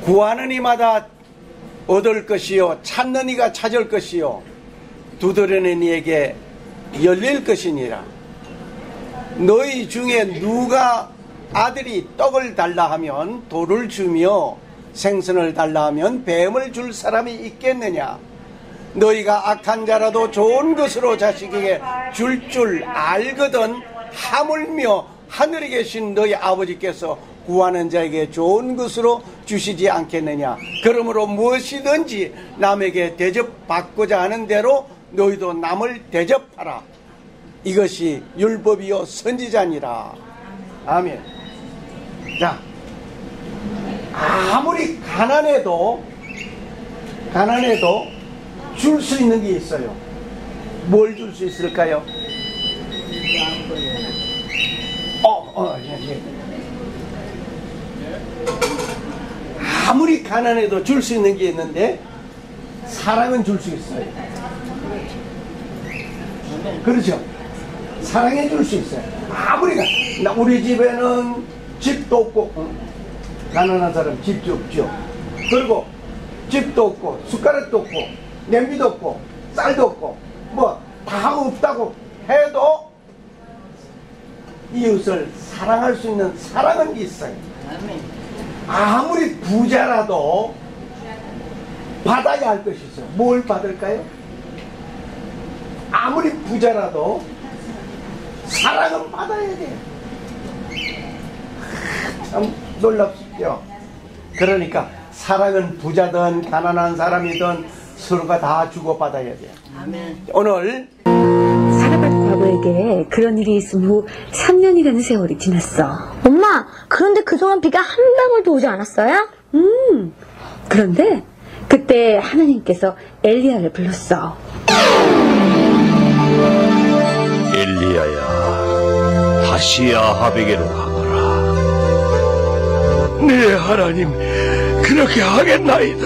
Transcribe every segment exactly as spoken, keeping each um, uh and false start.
구하는 이마다 얻을 것이요 찾는 이가 찾을 것이요 두드리는 이에게 열릴 것이니라. 너희 중에 누가 아들이 떡을 달라 하면 돌을 주며 생선을 달라 하면 뱀을 줄 사람이 있겠느냐? 너희가 악한 자라도 좋은 것으로 자식에게 줄 줄 알거든 하물며 하늘에 계신 너희 아버지께서 구하는 자에게 좋은 것으로 주시지 않겠느냐? 그러므로 무엇이든지 남에게 대접받고자 하는 대로 너희도 남을 대접하라. 이것이 율법이요 선지자니라. 아멘. 자, 아무리 가난해도 가난해도 줄 수 있는 게 있어요. 뭘 줄 수 있을까요? 어, 어, 예, 예. 아무리 가난해도 줄 수 있는 게 있는데 사랑은 줄 수 있어요. 그렇죠? 사랑해 줄 수 있어요. 아무리 가, 나 우리 집에는 집도 없고 어? 가난한 사람 집이 없죠. 그리고 집도 없고 숟가락도 없고 냄비도 없고 쌀도 없고 뭐 다 없다고 해도 이웃을 사랑할 수 있는 사랑은 있어요. 아무리 부자라도 받아야 할 것이 있어요. 뭘 받을까요? 아무리 부자라도 사랑은 받아야 돼요. 참 놀랍죠. 그러니까 사랑은 부자든 가난한 사람이든 서로가 다 주고받아야 돼요. 아멘. 오늘 사라밧 과부에게 그런 일이 있은 후 삼 년이라는 세월이 지났어. 엄마, 그런데 그동안 비가 한 방울도 오지 않았어요? 음, 그런데 그때 하나님께서 엘리야를 불렀어. 엘리야야, 다시 아합에게로 가거라. 네 하나님, 그렇게 하겠나이다.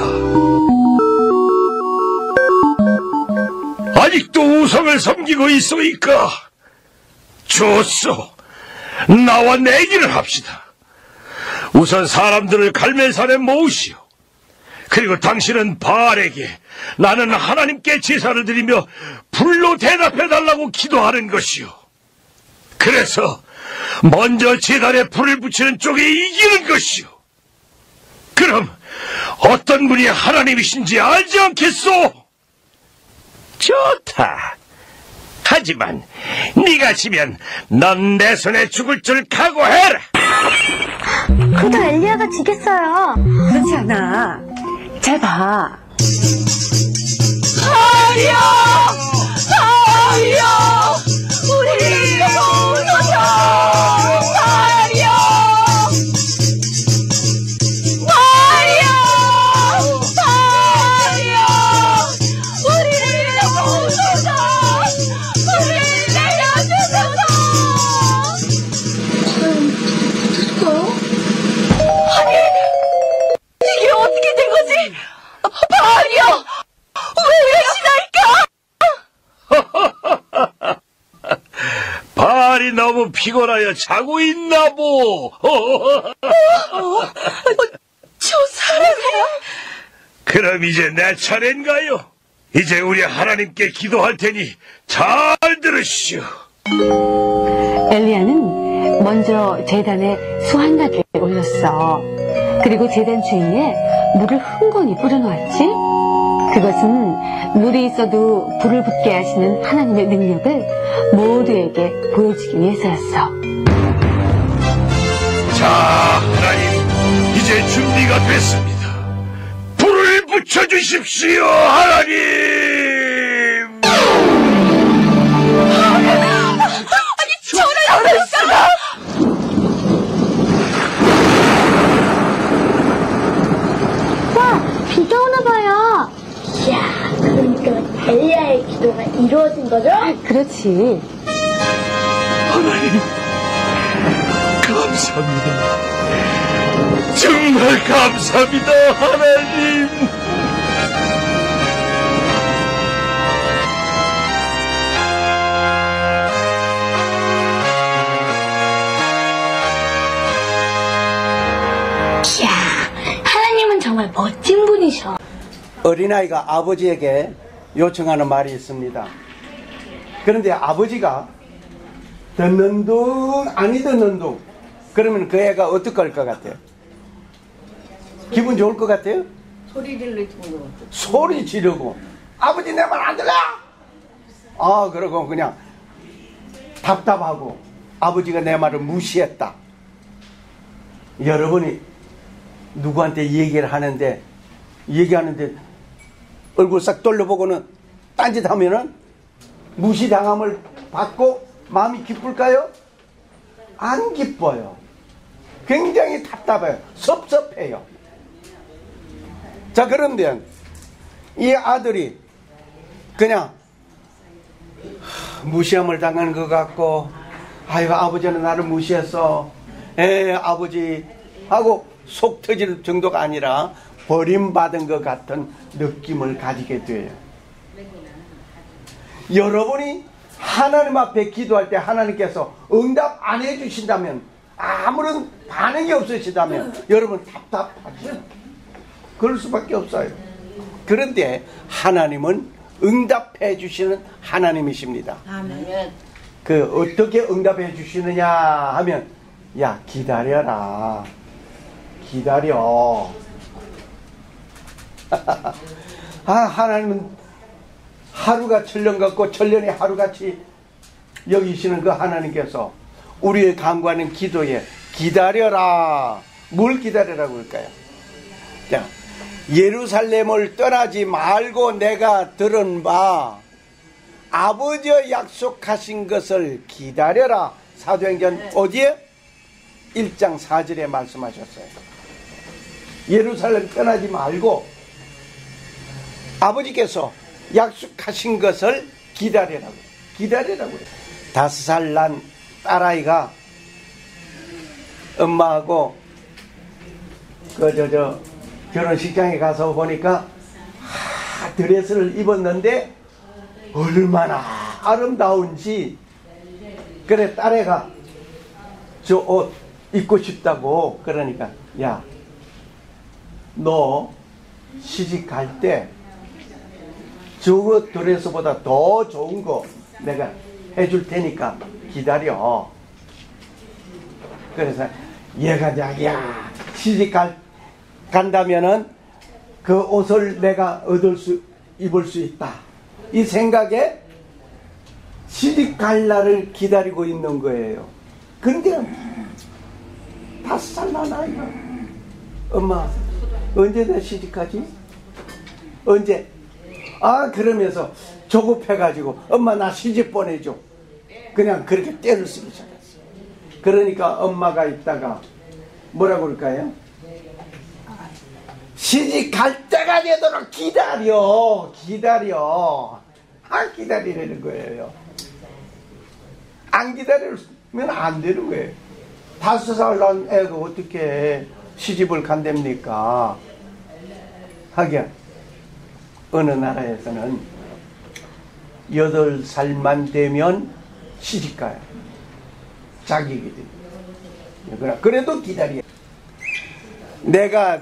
아직도 우상을 섬기고 있소이까? 좋소. 나와 내기를 합시다. 우선 사람들을 갈멜산에 모으시오. 그리고 당신은 바알에게 나는 하나님께 제사를 드리며 불로 대답해달라고 기도하는 것이오. 그래서 먼저 제단에 불을 붙이는 쪽에 이기는 것이오. 그럼 어떤 분이 하나님이신지 알지 않겠소? 좋다. 하지만 네가 지면 넌 내 손에 죽을 줄 각오해라. 그래도 엘리야가 지겠어요. 그렇지 않아. 잘 봐. 하리여! 하리여! 우리를 도우소서! 하리여! 하리여! 하리여! 우리를 도우소서! 우리를 내려주소서! 아니, 이게 어떻게 된 거지? 바알이여! 왜 이러시나이까? 바알이 너무 피곤하여 자고 있나보. 어, 저 사람이? 그럼 이제 내 차례인가요? 이제 우리 하나님께 기도할 테니 잘 들으시오. 엘리야는 먼저 제단에 수 한 가지를 올렸어. 그리고 제단 주위에 물을 흥건히 뿌려놓았지. 그것은 물이 있어도 불을 붙게 하시는 하나님의 능력을 모두에게 보여주기 위해서였어. 자, 하나님, 이제 준비가 됐습니다. 불을 붙여주십시오, 하나님! 아니, 저를 어렸어! 와, 비가 오나 봐요. 이야, 그러니까 엘리야의 기도가 이루어진 거죠? 그렇지. 하나님, 감사합니다. 정말 감사합니다, 하나님. 이야, 하나님은 정말 정말 멋진 분이셔. 어린아이가 아버지에게 요청하는 말이 있습니다. 그런데 아버지가 듣는 둥 아니 듣는 둥 그러면 그 애가 어떡할 것 같아요? 기분 좋을 것 같아요? 소리 질르는 거. 소리 지르고 아버지 내 말 안 들려? 아 그러고 그냥 답답하고 아버지가 내 말을 무시했다. 여러분이 누구한테 얘기를 하는데 얘기하는데 얼굴 싹 돌려보고는 딴짓하면은 무시당함을 받고 마음이 기쁠까요? 안 기뻐요. 굉장히 답답해요. 섭섭해요. 자 그런데 이 아들이 그냥 무시함을 당하는 것 같고 아이고 아버지는 나를 무시했어 에 아버지 하고 속 터질 정도가 아니라 버림받은 것 같은 느낌을 가지게 돼요. 여러분이 하나님 앞에 기도할 때 하나님께서 응답 안 해주신다면 아무런 반응이 없으시다면 여러분 답답하죠. 그럴 수밖에 없어요. 그런데 하나님은 응답해 주시는 하나님이십니다. 아멘. 그 어떻게 응답해 주시느냐 하면 야 기다려라 기다려. 아 하나님은 하루가 천년 같고 천년이 하루같이 여기시는 그 하나님께서 우리의 간구하는 기도에 기다려라. 뭘 기다려라고 할까요? 자, 예루살렘을 떠나지 말고 내가 들은 바 아버지의 약속하신 것을 기다려라. 사도행전 어디에? 일 장 사 절에 말씀하셨어요. 예루살렘 떠나지 말고 아버지께서 약속하신 것을 기다리라고 기다리라고 그래요. 다섯 살 난 딸아이가 엄마하고 그 저 저 결혼식장에 가서 보니까 하, 드레스를 입었는데 얼마나 아름다운지 그래 딸애가 저 옷 입고 싶다고 그러니까 야 너 시집 갈 때 저거 드레스보다 더 좋은 거 내가 해줄 테니까 기다려. 그래서 얘가 야 시집 갈, 간다면은 그 옷을 내가 얻을 수 입을 수 있다. 이 생각에 시집 갈 날을 기다리고 있는 거예요. 근데 다섯 살 난 아이가 엄마 언제 내 시집가지? 언제? 아 그러면서 조급해가지고 엄마 나 시집 보내줘. 그냥 그렇게 떼를 쓰기 시작했어. 그러니까 엄마가 있다가 뭐라고 그럴까요? 시집 갈 때가 되도록 기다려 기다려. 안 기다리라는 거예요. 안 기다리면 안 되는 거예요. 다섯 살 난 애가 어떻게 시집을 간답니까? 하긴 어느 나라에서는 여덟 살만 되면 시집가요. 자격이 됩니다. 그래도 기다려. 내가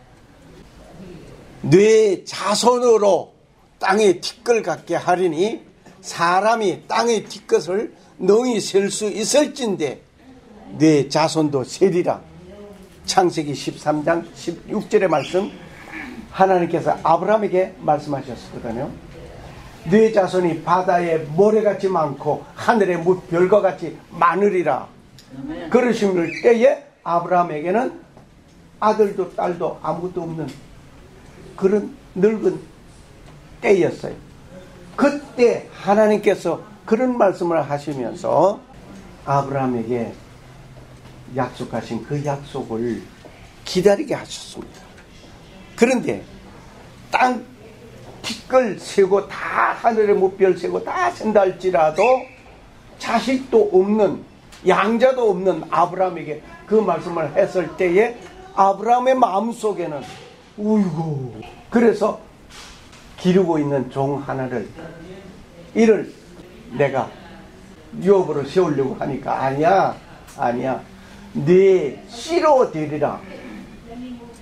뇌 자손으로 땅의 티끌 같게 하리니 사람이 땅의 티끌을 능히 셀 수 있을진데 뇌 자손도 세리라. 창세기 십삼 장 십육 절의 말씀 하나님께서 아브라함에게 말씀하셨거든요. 네 자손이 바다에 모래같이 많고 하늘의 별과 같이 많으리라. 그러실 때에 아브라함에게는 아들도 딸도 아무것도 없는 그런 늙은 때였어요. 그때 하나님께서 그런 말씀을 하시면서 아브라함에게 약속하신 그 약속을 기다리게 하셨습니다. 그런데 땅 티끌 세고 다 하늘의 무별 세고 다 센다 할지라도 자식도 없는 양자도 없는 아브라함에게 그 말씀을 했을 때에 아브라함의 마음속에는 우이고 그래서 기르고 있는 종 하나를 이를 내가 유업으로 세우려고 하니까 아니야 아니야 네 씨로 되리라.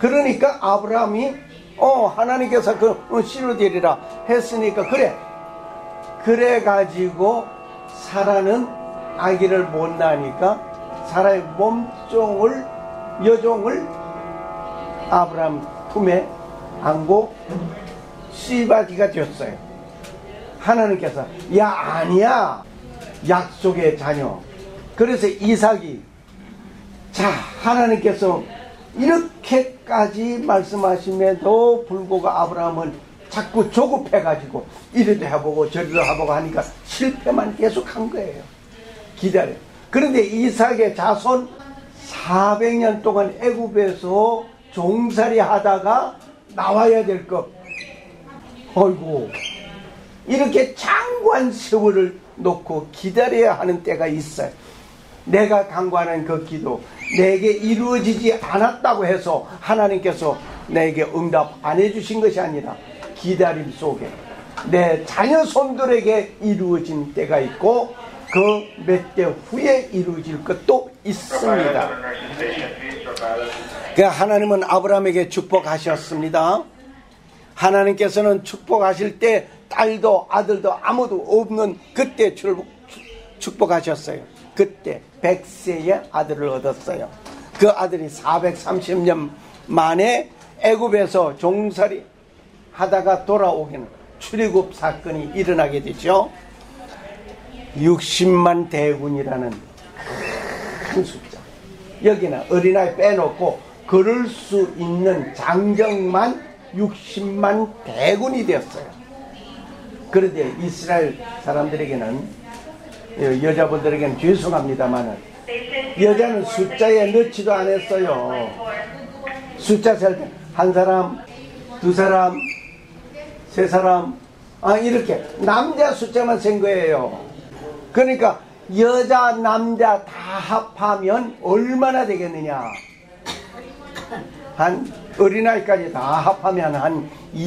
그러니까 아브라함이 어 하나님께서 그 씨로 되리라 했으니까 그래 그래 가지고 사라는 아기를 못 낳으니까 사라의 몸종을 여종을 아브라함 품에 안고 씨바지가 되었어요. 하나님께서 야 아니야 약속의 자녀. 그래서 이삭이 자 하나님께서 이렇게까지 말씀하심에도 불구하고 아브라함은 자꾸 조급해가지고 이리도 해보고 저리도 해보고 하니까 실패만 계속한 거예요. 기다려. 그런데 이삭의 자손 사백 년 동안 애굽에서 종살이 하다가 나와야 될 것. 어이구 이렇게 장구한 세월을 놓고 기다려야 하는 때가 있어요. 내가 간구하는 그 기도 내게 이루어지지 않았다고 해서 하나님께서 내게 응답 안 해주신 것이 아니라 기다림 속에 내 자녀 손들에게 이루어진 때가 있고 그 몇 대 후에 이루어질 것도 있습니다. 그 하나님은 아브라함에게 축복하셨습니다. 하나님께서는 축복하실 때 딸도 아들도 아무도 없는 그때 축복하셨어요. 그때 백 세의 아들을 얻었어요. 그 아들이 사백삼십 년 만에 애굽에서 종살이 하다가 돌아오기는 출애굽 사건이 일어나게 되죠. 육십만 대군이라는 큰 숫자. 여기는 어린아이 빼놓고 걸을 수 있는 장정만 육십만 대군이 되었어요. 그런데 이스라엘 사람들에게는 여자분들에게는 죄송합니다만은 여자는 숫자에 넣지도 않았어요. 숫자 셀 때 한 사람, 두 사람, 세 사람, 아 이렇게 남자 숫자만 센 거예요. 그러니까 여자 남자 다 합하면 얼마나 되겠느냐? 한 어린아이까지 다 합하면 한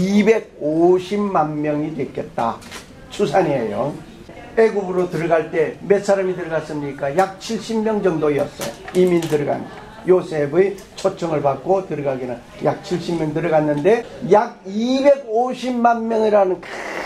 이백오십만 명이 됐겠다. 추산이에요. 애굽으로 들어갈 때 몇 사람이 들어갔습니까? 약 칠십 명 정도였어요. 이민 들어간 요셉의 초청을 받고 들어가기는 약 칠십 명 들어갔는데 약 이백오십만 명이라는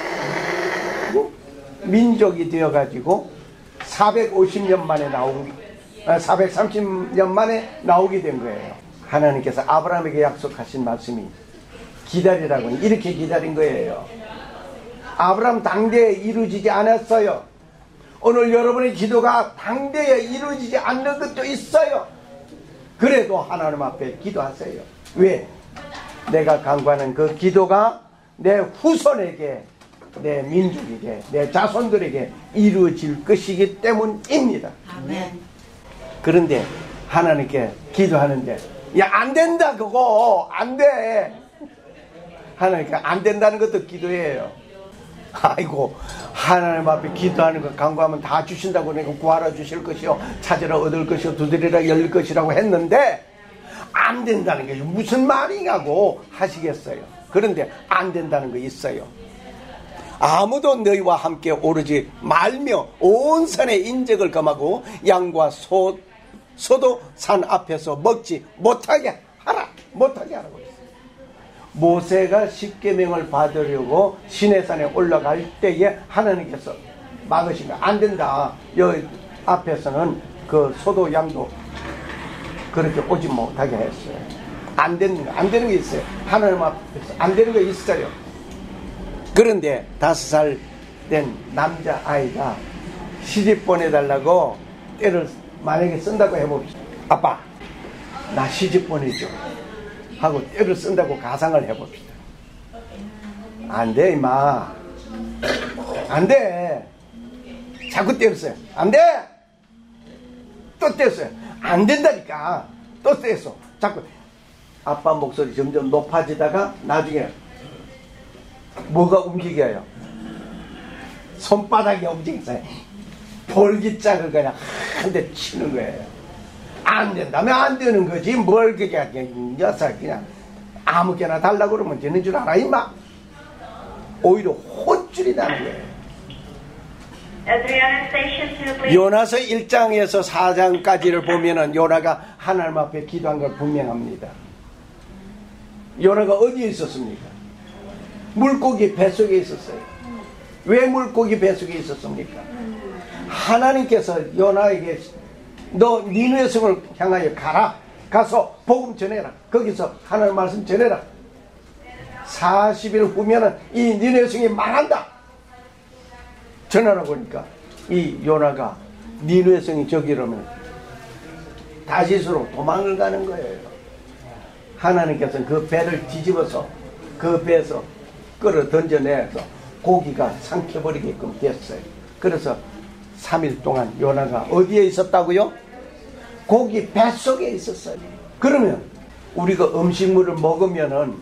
큰 민족이 되어가지고 사백오십 년 만에 나오기, 사백삼십 년 만에 나오게 된 거예요. 하나님께서 아브라함에게 약속하신 말씀이 기다리라고는 이렇게 기다린 거예요. 아브라함 당대에 이루어지지 않았어요. 오늘 여러분의 기도가 당대에 이루어지지 않는 것도 있어요. 그래도 하나님 앞에 기도하세요. 왜? 내가 간구하는 그 기도가 내 후손에게, 내 민족에게, 내 자손들에게 이루어질 것이기 때문입니다. 아멘. 그런데 하나님께 기도하는데 야, 안 된다 그거 안 돼. 하나님께 안 된다는 것도 기도예요. 아이고 하나님 앞에 기도하는 거 간구하면 다 주신다고 내가 구하라 주실 것이요 찾으라 얻을 것이요 두드리라 열릴 것이라고 했는데 안 된다는 게 무슨 말이냐고 하시겠어요. 그런데 안 된다는 거 있어요. 아무도 너희와 함께 오르지 말며 온 산의 인적을 금하고 양과 소, 소도 산 앞에서 먹지 못하게 하라. 못하게 하라고 했어요. 모세가 십계명을 받으려고 시내산에 올라갈 때에 하나님께서 막으신 거 안 된다. 여기 앞에서는 그 소도 양도 그렇게 오지 못하게 했어요. 안 되는 거, 안 되는 게 있어요. 하나님 앞에서 안 되는 거 있어요. 그런데 다섯 살 된 남자 아이가 시집 보내달라고 때를 만약에 쓴다고 해봅시다. 아빠, 나 시집 보내줘. 하고 때를 쓴다고 가상을 해봅시다. 안 돼, 임마. 안 돼. 자꾸 때를 써요. 안 돼! 또 떼었어요. 안 된다니까. 또 떼었어. 자꾸. 아빠 목소리 점점 높아지다가 나중에 뭐가 움직여요? 손바닥이 움직였어요. 볼기짝을 그냥 한 대 치는 거예요. 안 된다면 안 되는 거지. 뭘 그게 녀석 그냥 아무개나 달라고 그러면 되는 줄 알아 임마. 오히려 혼쭐이 나는 거예요. 요나서 일 장에서 사 장까지를 보면은 요나가 하나님 앞에 기도한 걸 분명합니다. 요나가 어디에 있었습니까? 물고기 뱃속에 있었어요. 왜 물고기 뱃속에 있었습니까? 하나님께서 요나에게 너 니느웨 성을 향하여 가라. 가서 복음 전해라. 거기서 하나님 말씀 전해라. 사십 일 후면은 이 니느웨 성이 망한다. 전하라고 하니까 이 요나가 니느웨 성이 저기로면 다시스로 도망을 가는 거예요. 하나님께서는 그 배를 뒤집어서 그 배에서 끌어 던져내서 고기가 삼켜버리게끔 됐어요. 그래서 삼 일 동안 요나가 어디에 있었다고요? 고기 뱃속에 있었어요. 그러면 우리가 음식물을 먹으면은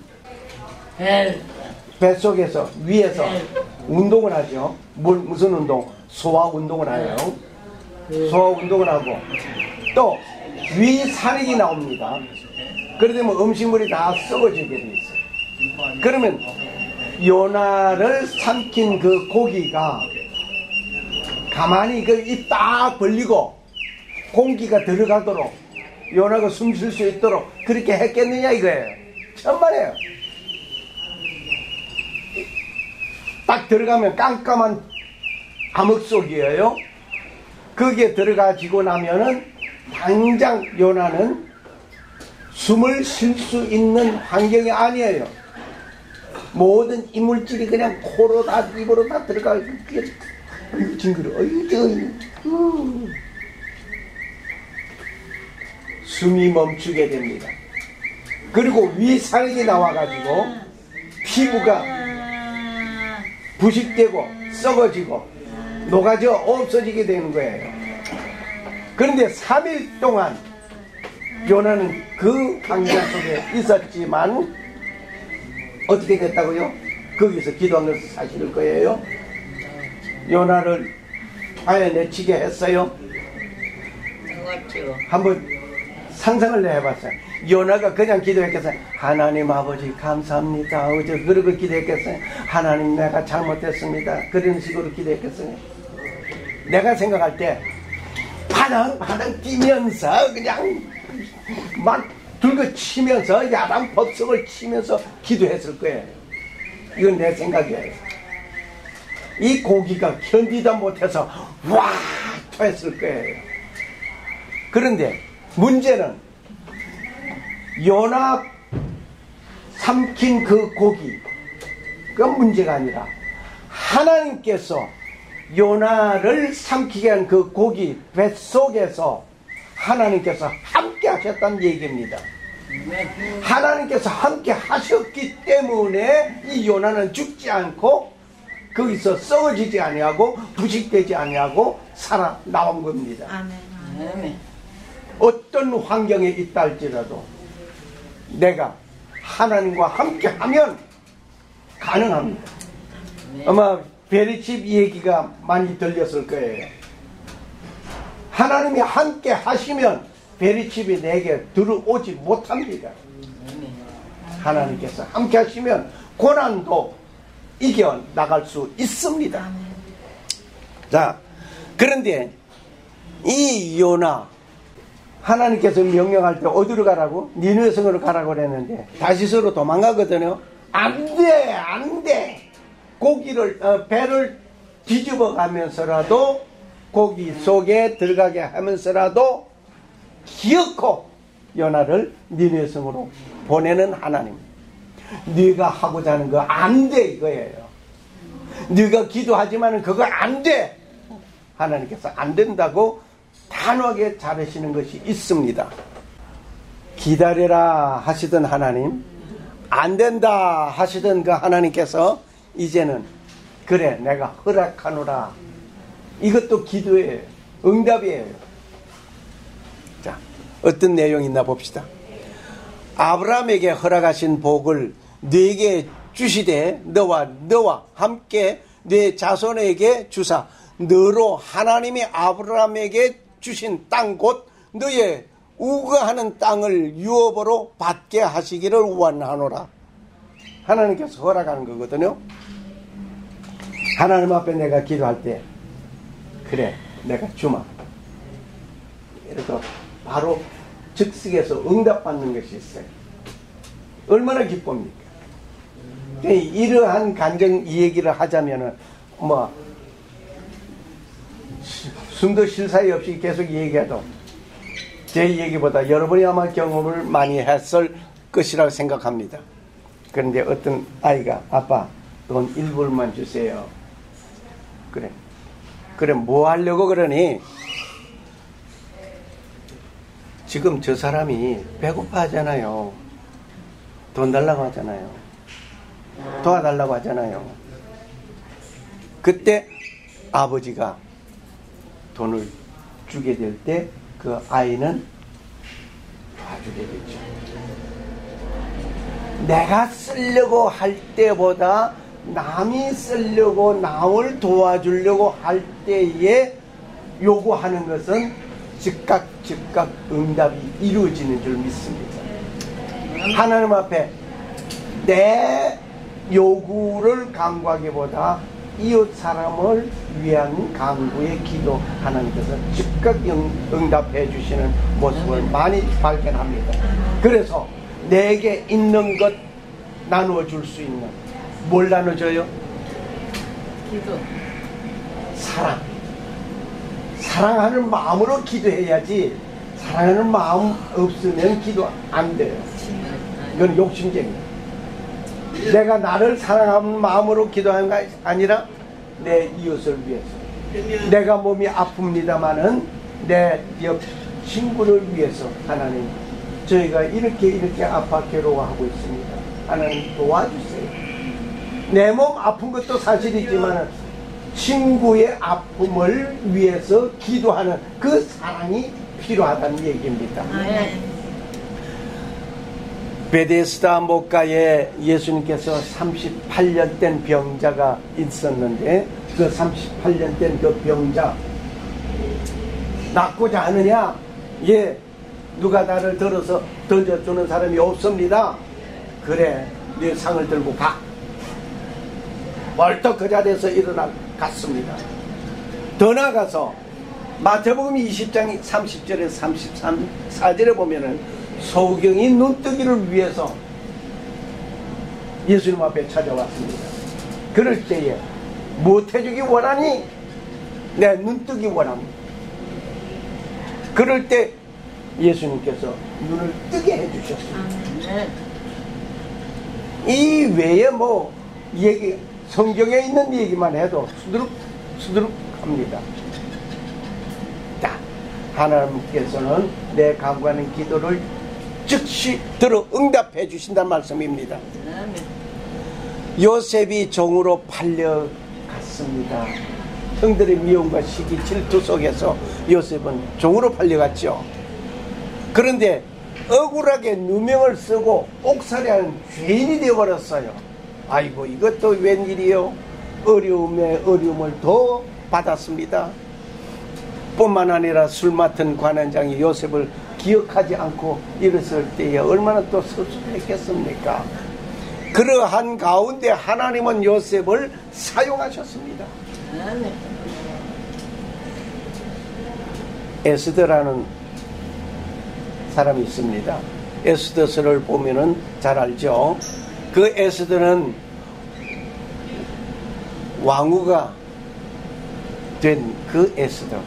뱃속에서 위에서 운동을 하죠. 뭘, 무슨 운동? 소화 운동을 해요. 소화 운동을 하고 또 위산액이 나옵니다. 그러면 음식물이 다 썩어지게 돼 있어요. 그러면 요나를 삼킨 그 고기가 가만히 그 입 딱 벌리고 공기가 들어가도록 요나가 숨 쉴 수 있도록 그렇게 했겠느냐 이거예요. 천만에요. 딱 들어가면 깜깜한 암흑 속이에요. 거기에 들어가지고 나면은 당장 요나는 숨을 쉴 수 있는 환경이 아니에요. 모든 이물질이 그냥 코로 다 입으로 다 들어가고 어휴 징그러 어휴 저 음. 숨이 멈추게 됩니다. 그리고 위산액이 나와가지고 피부가 부식되고 썩어지고 녹아져 없어지게 되는 거예요. 그런데 삼 일 동안 요나는 그 환경 속에 있었지만 어떻게 됐다고요? 거기서 기도한 것은 사실일 거예요. 요나를 화에 내치게 했어요. 한번 상상을 해봤어요. 요나가 그냥 기도했겠어요. 하나님 아버지 감사합니다. 어제 그러고 기도했겠어요. 하나님 내가 잘못했습니다. 그런 식으로 기도했겠어요. 내가 생각할 때 파당파당 뛰면서 그냥 막 들고 치면서 야단 법석을 치면서 기도했을 거예요. 이건 내 생각이에요. 이 고기가 견디다 못해서 와 토했을 거예요. 그런데 문제는 요나 삼킨 그 고기 그건 문제가 아니라 하나님께서 요나를 삼키게 한 그 고기 뱃속에서 하나님께서 함께 하셨다는 얘기입니다. 하나님께서 함께 하셨기 때문에 이 요나는 죽지 않고 거기서 썩어지지 아니하고 부식되지 아니하고 살아 나온 겁니다. 아멘. 어떤 환경에 있다 할지라도 내가 하나님과 함께 하면 가능합니다. 아마 베리칩 얘기가 많이 들렸을 거예요. 하나님이 함께 하시면 베리칩이 내게 들어오지 못합니다. 하나님께서 함께 하시면 고난도 이겨 나갈 수 있습니다. 자, 그런데 이 요나 하나님께서 명령할 때 어디로 가라고? 니느웨 성으로 가라고 그랬는데 다시스로 도망가거든요. 안 돼, 안 돼. 고기를 어, 배를 뒤집어 가면서라도 고기 속에 들어가게 하면서라도 기어코 요나를 니느웨 성으로 보내는 하나님. 네가 하고자 하는 거 안 돼 이거예요. 네가 기도하지만은 그거 안 돼. 하나님께서 안 된다고 단호하게 자르시는 것이 있습니다. 기다려라 하시던 하나님, 안 된다 하시던 그 하나님께서 이제는 그래 내가 허락하노라. 이것도 기도예요. 응답이에요. 자, 어떤 내용이 있나 봅시다. 아브라함에게 허락하신 복을 네게 주시되 너와 너와 함께 네 자손에게 주사 너로 하나님이 아브라함에게 주신 땅 곧 너의 우거하는 땅을 유업으로 받게 하시기를 원하노라. 하나님께서 허락하는 거거든요. 하나님 앞에 내가 기도할 때 그래 내가 주마 이래서 바로 즉석에서 응답받는 것이 있어요. 얼마나 기쁩니까? 이러한 간증 이 얘기를 하자면은 뭐 숨도 쉴 사이 없이 계속 얘기해도 제 얘기보다 여러분이 아마 경험을 많이 했을 것이라고 생각합니다. 그런데 어떤 아이가 아빠 돈 일 불만 주세요. 그래. 그래 뭐 하려고 그러니? 지금 저 사람이 배고파 하잖아요. 돈 달라고 하잖아요. 도와달라고 하잖아요. 그때 아버지가 돈을 주게 될 때 그 아이는 도와주게 되죠. 내가 쓰려고 할 때보다 남이 쓰려고 남을 도와주려고 할 때에 요구하는 것은 즉각 즉각 응답이 이루어지는 줄 믿습니다. 하나님 앞에 내 요구를 간구하기보다 이웃 사람을 위한 간구에 기도하는 것은 즉각 응답해 주시는 모습을 많이 발견합니다. 그래서 내게 있는 것 나누어 줄 수 있는 뭘 나눠줘요? 기도. 사랑. 사랑하는 마음으로 기도해야지 사랑하는 마음 없으면 기도 안 돼요. 이건 욕심쟁이에요. 내가 나를 사랑하는 마음으로 기도하는 게 아니라 내 이웃을 위해서, 내가 몸이 아픕니다마는 내 옆 친구를 위해서 하나님 저희가 이렇게 이렇게 아파 괴로워하고 있습니다. 하나님 도와주세요. 내 몸 아픈 것도 사실이지만 친구의 아픔을 위해서 기도하는 그 사랑이 필요하다는 얘기입니다. 베데스다 목가에 예수님께서 삼십팔 년 된 병자가 있었는데 그 삼십팔 년 된 그 병자 낫고자 하느냐? 예, 누가 나를 들어서 던져주는 사람이 없습니다. 그래, 네 상을 들고 가. 벌떡 그 자리에서 일어나 갔습니다. 더 나아가서 마태복음 이십 장 삼십 절에서 삼십삼, 사 절에 보면은 소경이 눈뜨기를 위해서 예수님 앞에 찾아왔습니다. 그럴 때에 무엇 해주기 원하니? 내 눈뜨기 원합니다. 그럴 때 예수님께서 눈을 뜨게 해주셨습니다. 이 외에 뭐 얘기 성경에 있는 얘기만 해도 수두룩 수두룩 합니다. 자, 하나님께서는 내 간구하는 기도를 즉시 들어 응답해 주신다는 말씀입니다. 요셉이 종으로 팔려갔습니다. 형들의 미움과 시기 질투 속에서 요셉은 종으로 팔려갔죠. 그런데 억울하게 누명을 쓰고 옥살이하는 죄인이 되어버렸어요. 아이고 이것도 웬일이요. 어려움에 어려움을 더 받았습니다. 뿐만 아니라 술 맡은 관원장이 요셉을 기억하지 않고 이랬을 때에 얼마나 또 섭섭했겠습니까? 그러한 가운데 하나님은 요셉을 사용하셨습니다. 에스더라는 사람이 있습니다. 에스더서를 보면은 잘 알죠. 그 에스더는 왕후가 된 그 에스더.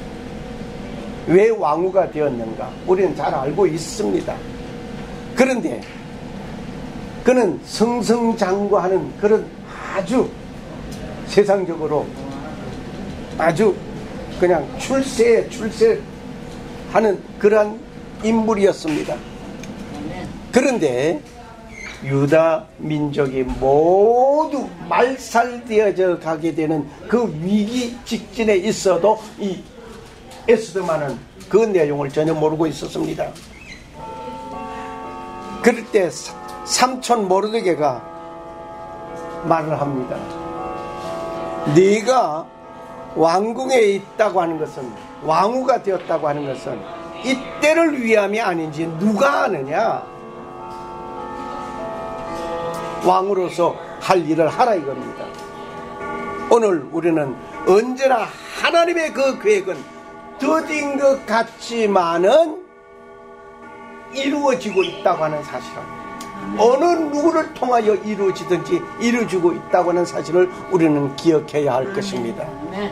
왜 왕후가 되었는가? 우리는 잘 알고 있습니다. 그런데 그는 승승장구하는 그런 아주 세상적으로 아주 그냥 출세 출세하는 그러한 인물이었습니다. 그런데 유다 민족이 모두 말살되어져 가게 되는 그 위기 직전에 있어도 이 에스더만은 그 내용을 전혀 모르고 있었습니다. 그럴 때 삼촌 모르드게가 말을 합니다. 네가 왕궁에 있다고 하는 것은, 왕후가 되었다고 하는 것은 이때를 위함이 아닌지 누가 아느냐? 왕으로서 할 일을 하라 이겁니다. 오늘 우리는 언제나 하나님의 그 계획은 더딘 것 같지만은 이루어지고 있다고 하는 사실입니다. 어느 누구를 통하여 이루어지든지 이루어지고 있다고 하는 사실을 우리는 기억해야 할 것입니다.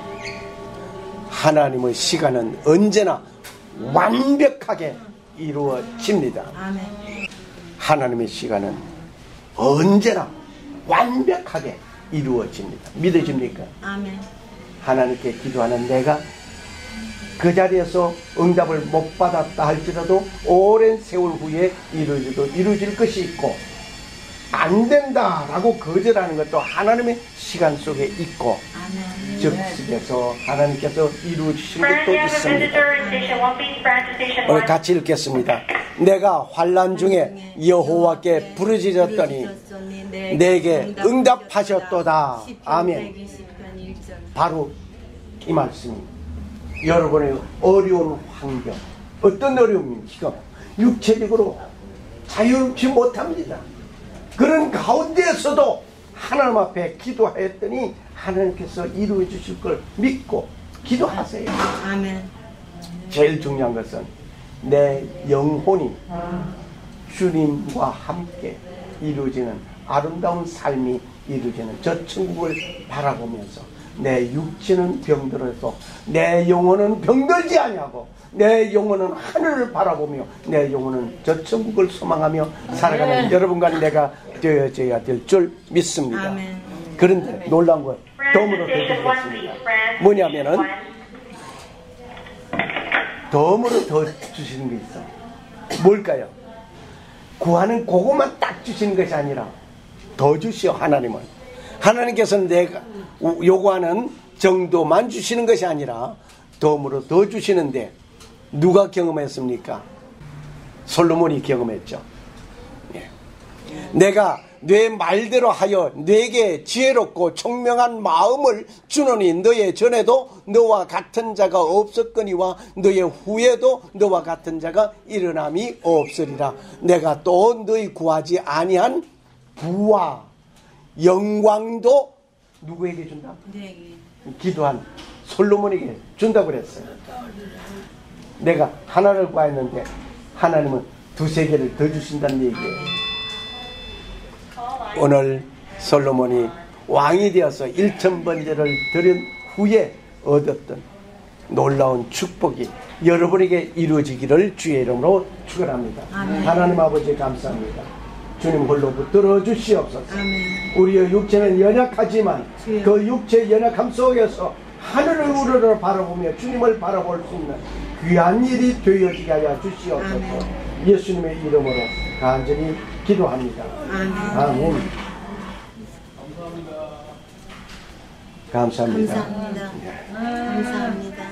하나님의 시간은 언제나 완벽하게 이루어집니다. 하나님의 시간은 언제나 완벽하게 이루어집니다. 믿어집니까? 아멘. 하나님께 기도하는 내가 그 자리에서 응답을 못 받았다 할지라도 오랜 세월 후에 이루어져도 이루어질 것이 있고, 안 된다라고 거절하는 것도 하나님의 시간 속에 있고, 즉석에서 하나님께서 이루어주신 것도 있습니다. 오늘 같이 읽겠습니다. 내가 환난 중에 여호와께 부르짖었더니 내게 응답하셨도다. 아멘. 바로 이 말씀입니다. 여러분의 어려운 환경, 어떤 어려움입니까? 육체적으로 자유롭지 못합니다. 그런 가운데에서도 하나님 앞에 기도하였더니 하나님께서 이루어 주실 걸 믿고 기도하세요. 아멘. 제일 중요한 것은 내 영혼이 주님과 함께 이루어지는 아름다운 삶이 이루어지는 저 천국을 바라보면서 내 육체는 병들어서 내 영혼은 병들지 아니하고 내 영혼은 하늘을 바라보며 내 영혼은 저 천국을 소망하며 살아가는 네. 여러분과 내가 되어져야 될 줄 믿습니다. 아멘. 그런데 놀라운 건 덤으로 더 주셨습니다. 뭐냐면은 덤으로 더 주시는 게 있어. 뭘까요? 구하는 그것만 딱 주시는 것이 아니라 더 주시오. 하나님은 하나님께서는 내가 요구하는 정도만 주시는 것이 아니라 덤으로 더 주시는데 누가 경험했습니까? 솔로몬이 경험했죠. 예. 내가 내 말대로 하여 내게 지혜롭고 총명한 마음을 주노니 너의 전에도 너와 같은 자가 없었거니와 너의 후에도 너와 같은 자가 일어남이 없으리라. 내가 또 너희 구하지 아니한 부와 영광도 누구에게 준다? 네. 기도한 솔로몬에게 준다고 그랬어요. 내가 하나를 구했는데 하나님은 두세 개를 더 주신다는 얘기예요. 오늘 솔로몬이 왕이 되어서 일천 번제를 드린 후에 얻었던 놀라운 축복이 여러분에게 이루어지기를 주의 이름으로 축원합니다. 하나님 아버지 감사합니다. 주님 홀로 붙들어 주시옵소서. 아멘. 우리의 육체는 연약하지만 주여. 그 육체의 연약함 속에서 하늘을 우러러 바라보며 주님을 바라볼 수 있는 귀한 일이 되어지게 하여 주시옵소서. 아멘. 예수님의 이름으로 간절히 기도합니다. 아멘. 아멘. 감사합니다. 감사합니다. 감사합니다. 감사합니다.